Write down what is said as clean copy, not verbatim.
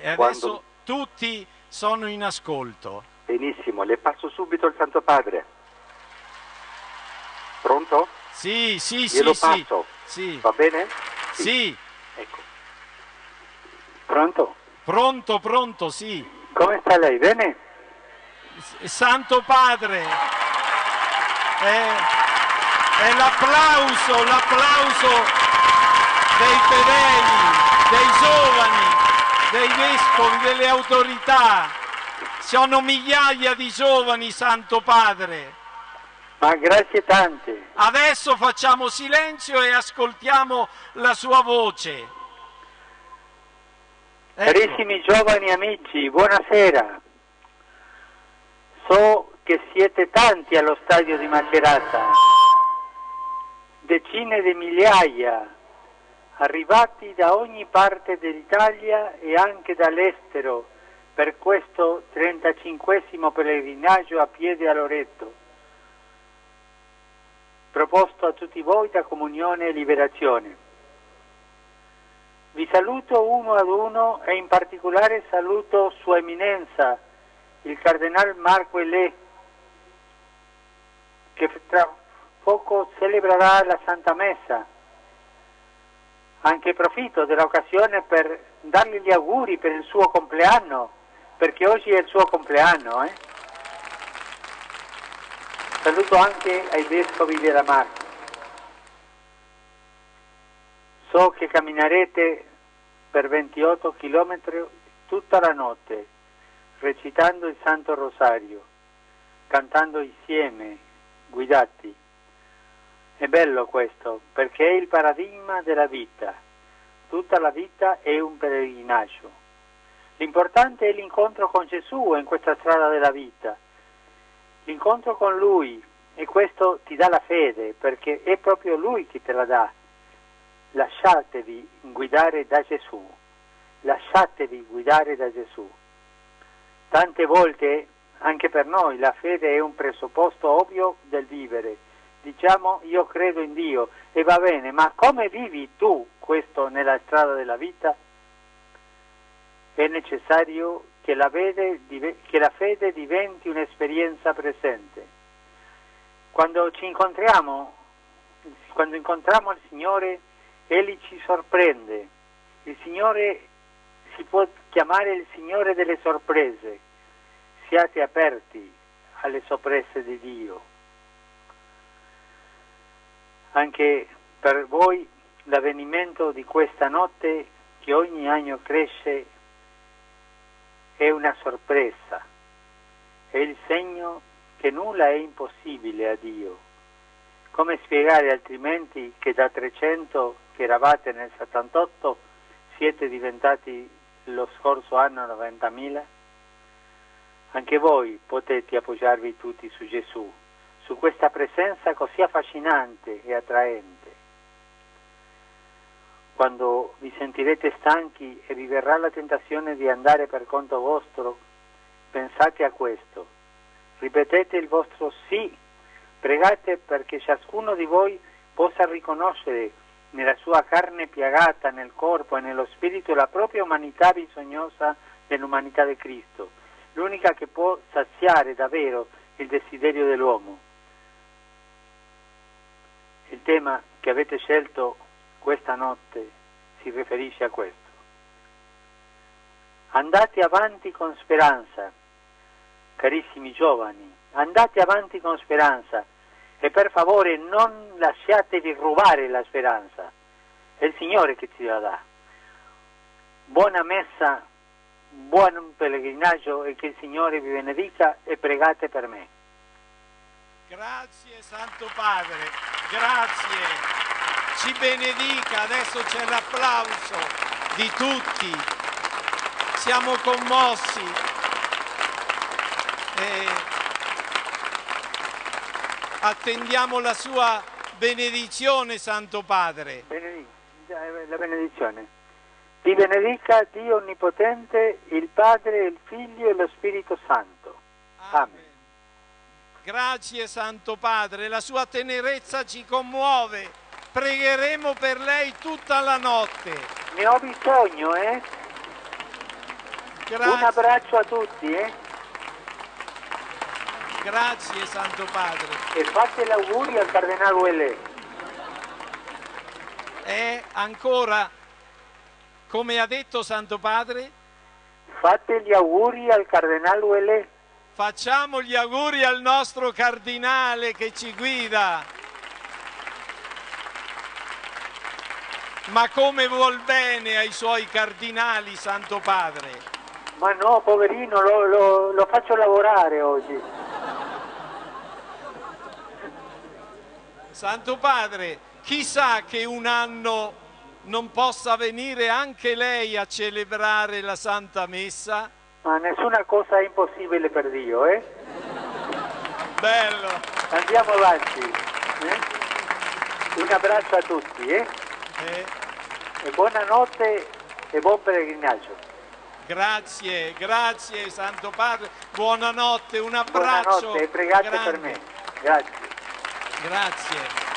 E adesso tutti sono in ascolto. Benissimo, le passo subito il Santo Padre. Pronto? Sì, sì, Glielo sì, passo. sì. Va bene? Sì. Ecco. Pronto? Pronto, pronto, sì. Come sta lei? Bene? Santo Padre, è l'applauso dei fedeli, dei giovani, dei vescovi, delle autorità. Sono migliaia di giovani, Santo Padre. Ma grazie tante. Adesso facciamo silenzio e ascoltiamo la sua voce. Ecco. Carissimi giovani amici, buonasera. So che siete tanti allo stadio di Macerata, decine di migliaia, arrivati da ogni parte dell'Italia e anche dall'estero per questo 35esimo pellegrinaggio a piedi a Loreto, proposto a tutti voi da Comunione e Liberazione. Vi saluto uno ad uno e in particolare saluto Sua Eminenza, il Cardinal Marco Elé, che tra poco celebrerà la Santa Messa. Anche approfitto dell'occasione per dargli gli auguri per il suo compleanno, perché oggi è il suo compleanno. Saluto anche ai vescovi della Marca. So che camminerete per 28 chilometri tutta la notte, recitando il Santo Rosario, cantando insieme, guidati. È bello questo, perché è il paradigma della vita. Tutta la vita è un pellegrinaggio. L'importante è l'incontro con Gesù in questa strada della vita. L'incontro con Lui, e questo ti dà la fede, perché è proprio Lui che te la dà. Lasciatevi guidare da Gesù. Lasciatevi guidare da Gesù. Tante volte, anche per noi, la fede è un presupposto ovvio del vivere. Diciamo, io credo in Dio, e va bene, ma come vivi tu questo nella strada della vita? È necessario che la fede diventi un'esperienza presente. Quando incontriamo il Signore, Egli ci sorprende. Il Signore si può chiamare il Signore delle sorprese. Siate aperti alle sorprese di Dio. Anche per voi l'avvenimento di questa notte, che ogni anno cresce, è una sorpresa. È il segno che nulla è impossibile a Dio. Come spiegare altrimenti che da 300 che eravate nel 78 siete diventati lo scorso anno 90.000? Anche voi potete appoggiarvi tutti su Gesù, su questa presenza così affascinante e attraente. Quando vi sentirete stanchi e vi verrà la tentazione di andare per conto vostro, pensate a questo. Ripetete il vostro sì. Pregate perché ciascuno di voi possa riconoscere nella sua carne piagata, nel corpo e nello spirito la propria umanità bisognosa dell'umanità di Cristo, l'unica che può saziare davvero il desiderio dell'uomo. Il tema che avete scelto questa notte si riferisce a questo. Andate avanti con speranza, carissimi giovani, andate avanti con speranza e per favore non lasciatevi rubare la speranza, è il Signore che ci la dà. Buona messa, buon pellegrinaggio e che il Signore vi benedica e pregate per me. Grazie Santo Padre, grazie. Ci benedica, adesso c'è l'applauso di tutti, siamo commossi. Attendiamo la sua benedizione, Santo Padre. La benedizione. Ti benedica Dio Onnipotente, il Padre, il Figlio e lo Spirito Santo. Amen. Grazie Santo Padre, la sua tenerezza ci commuove. Pregheremo per lei tutta la notte. Ne ho bisogno, Grazie. Un abbraccio a tutti, Grazie Santo Padre. E fate gli auguri al Cardinale Ouellet. E ancora, come ha detto Santo Padre, Fate gli auguri al Cardinale Ouellet. facciamo gli auguri al nostro cardinale che ci guida. Ma come vuol bene ai suoi cardinali, Santo Padre? Ma no, poverino, lo faccio lavorare oggi. Santo Padre, chissà che un anno non possa venire anche lei a celebrare la Santa Messa? Ma nessuna cosa è impossibile per Dio, Bello! Andiamo avanti. Un abbraccio a tutti, E buonanotte e buon pellegrinaggio. Grazie, grazie Santo Padre, buonanotte, un abbraccio. Buonanotte e pregate grande. per me. Grazie. Grazie.